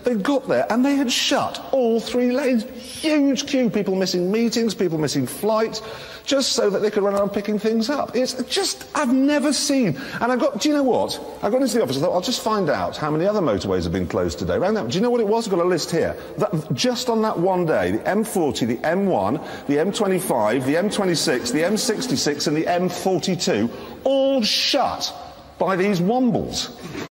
They'd got there and they had shut all 3 lanes. Huge queue, people missing meetings, people missing flights, just so that they could run around picking things up. It's just, I've never seen. And do you know what? I got into the office and thought, I'll just find out how many other motorways have been closed today. Do you know what it was? I've got a list here. Just on that one day, the M40, the M1, the M25, the M26, the M66 and the M42, all shut by these Wombles.